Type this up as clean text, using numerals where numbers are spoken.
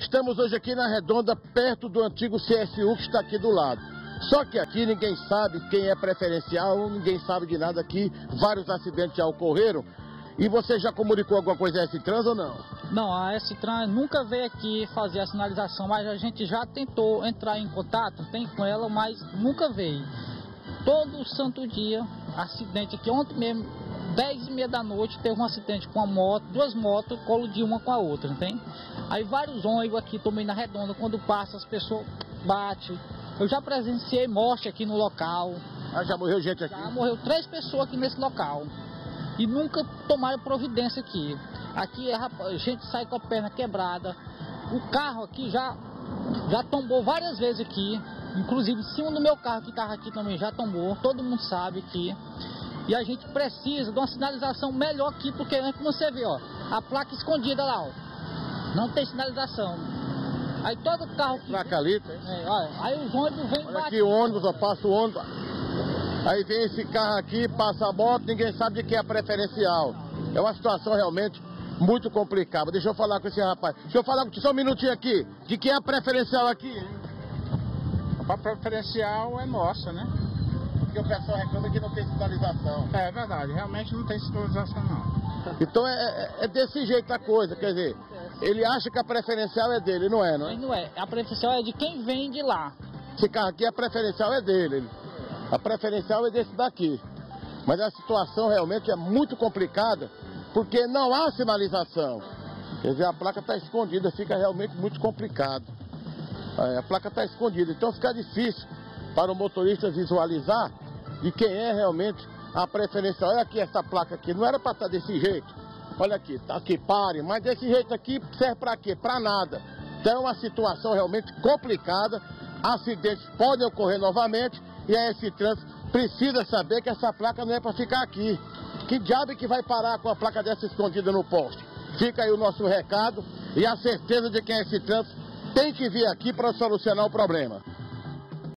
Estamos hoje aqui na Redonda, perto do antigo CSU que está aqui do lado. Só que aqui ninguém sabe quem é preferencial, ninguém sabe de nada aqui. Vários acidentes já ocorreram. E você já comunicou alguma coisa a S-Trans ou não? Não, a S-Trans nunca veio aqui fazer a sinalização, mas a gente já tentou entrar em contato, tem com ela, mas nunca veio. Todo santo dia, acidente aqui. Ontem mesmo, 10h30 da noite, teve um acidente com uma moto, duas motos, colidiu uma com a outra, entende? Aí vários ônibus aqui também na Redonda, quando passa as pessoas batem. Eu já presenciei morte aqui no local. Ah, já morreu gente aqui? Já morreu 3 pessoas aqui nesse local. E nunca tomaram providência aqui. Aqui a gente sai com a perna quebrada. O carro aqui já tombou várias vezes aqui. Inclusive em cima do meu carro que estava aqui também já tombou. Todo mundo sabe aqui. E a gente precisa de uma sinalização melhor aqui, porque como você vê, ó, a placa escondida lá, ó. Não tem sinalização. Aí todo carro que... Placa ali, tem? Olha, aí os ônibus vêm olha aqui o ônibus, ó, passa o ônibus. Aí vem esse carro aqui, passa a moto, ninguém sabe de quem é preferencial. É uma situação realmente muito complicada. Deixa eu falar com esse rapaz. Deixa eu falar com você só um minutinho aqui. De quem é a preferencial aqui? A preferencial é nossa, né? Porque o pessoal reclama que não tem sinalização. É verdade, realmente não tem sinalização não. Então é desse jeito a coisa, quer dizer, ele acha que a preferencial é dele, não é, não é? Não é, a preferencial é de quem vem de lá. Esse carro aqui, a preferencial é dele. A preferencial é desse daqui. Mas a situação realmente é muito complicada, porque não há sinalização. Quer dizer, a placa está escondida, fica realmente muito complicado. A placa está escondida, então fica difícil para o motorista visualizar de quem é realmente a preferencial. Olha aqui essa placa aqui, não era para estar desse jeito. Olha aqui, tá aqui, pare, mas desse jeito aqui serve para quê? Para nada. Então é uma situação realmente complicada, acidentes podem ocorrer novamente e a S-Trans precisa saber que essa placa não é para ficar aqui. Que diabo que vai parar com a placa dessa escondida no poste? Fica aí o nosso recado e a certeza de que a S-Trans tem que vir aqui para solucionar o problema.